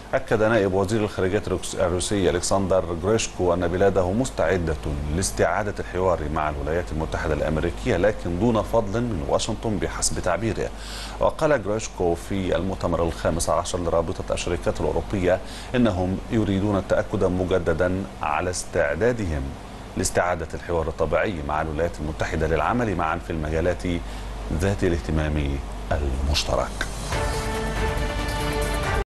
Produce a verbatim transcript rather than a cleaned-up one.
أكد نائب وزير الخارجية الروسي ألكسندر غريشكو أن بلاده مستعدة لاستعادة الحوار مع الولايات المتحدة الأمريكية، لكن دون فضل من واشنطن بحسب تعبيره. وقال غريشكو في المؤتمر الخامس عشر لرابطة الشركات الأوروبية إنهم يريدون التأكد مجددا على استعدادهم لاستعادة الحوار الطبيعي مع الولايات المتحدة للعمل معا في المجالات ذات الاهتمام المشترك.